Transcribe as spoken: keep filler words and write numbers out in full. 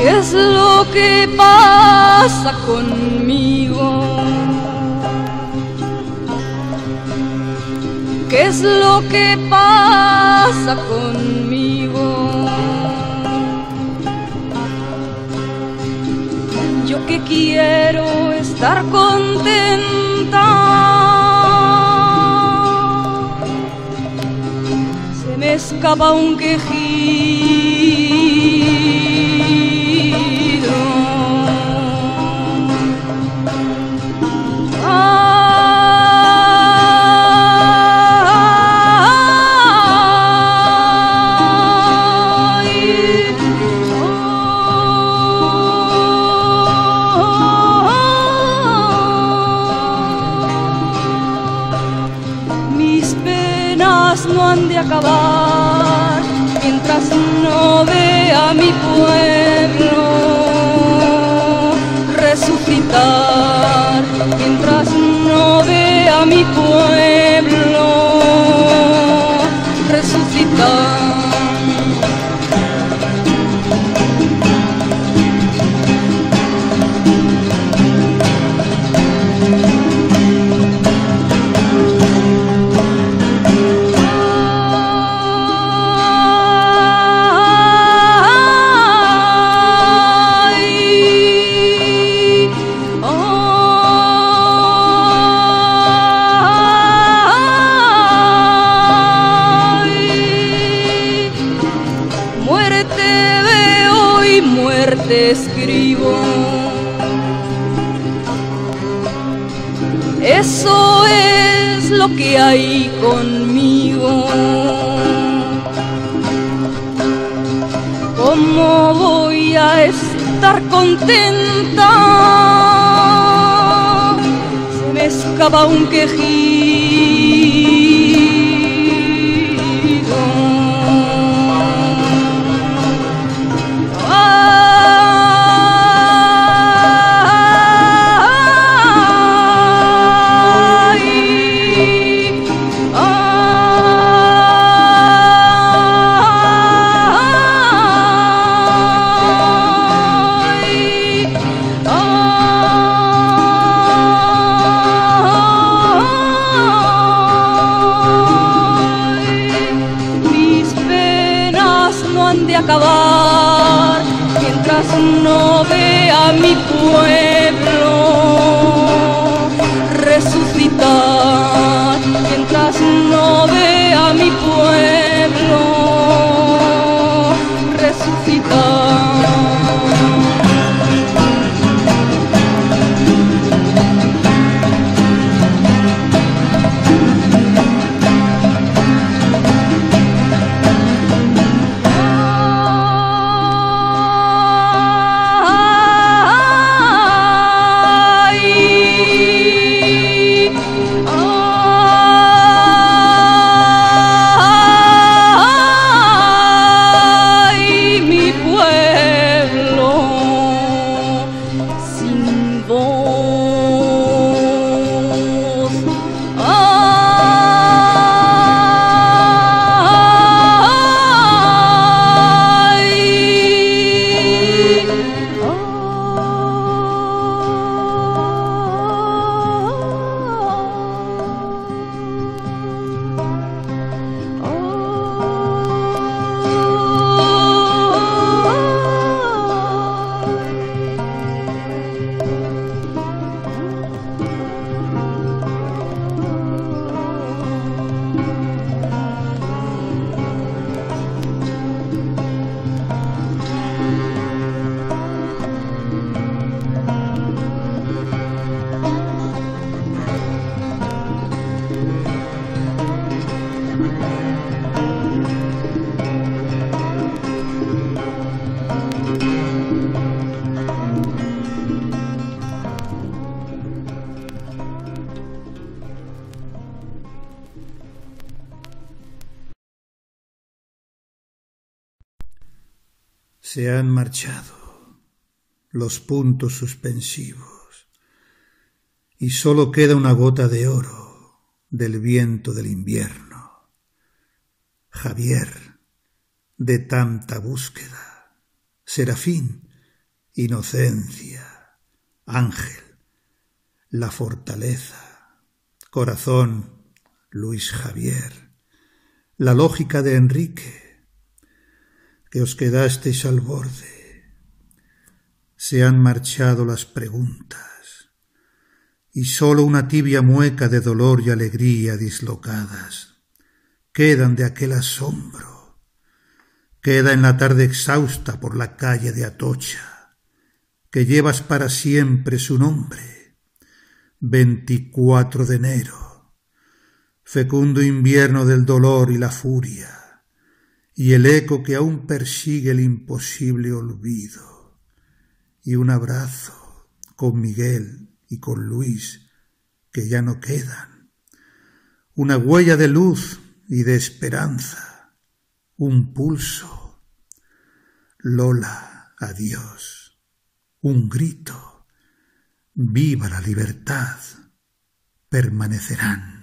¿Qué es lo que pasa conmigo? ¿Qué es lo que pasa conmigo? Yo que quiero estar contenta, se me escapa un quejido. No han de acabar mientras no vea mi pueblo resucitar, mientras no vea mi pueblo resucitar. Te escribo, eso es lo que hay conmigo. ¿Cómo voy a estar contenta? Se me escapa un quejido. De acabar mientras no vea mi pueblo resucitar, mientras no vea mi pueblo resucitar. Se han marchado los puntos suspensivos y sólo queda una gota de oro del viento del invierno. Javier, de tanta búsqueda, Serafín, inocencia, ángel, la fortaleza, corazón, Luis Javier, la lógica de Enrique, que os quedasteis al borde. Se han marchado las preguntas, y sólo una tibia mueca de dolor y alegría dislocadas quedan de aquel asombro. Queda en la tarde exhausta por la calle de Atocha, que llevas para siempre su nombre, veinticuatro de enero, fecundo invierno del dolor y la furia, y el eco que aún persigue el imposible olvido, y un abrazo con Miguel y con Luis, que ya no quedan, una huella de luz y de esperanza, un pulso. Lola, adiós. Un grito. Viva la libertad. Permanecerán.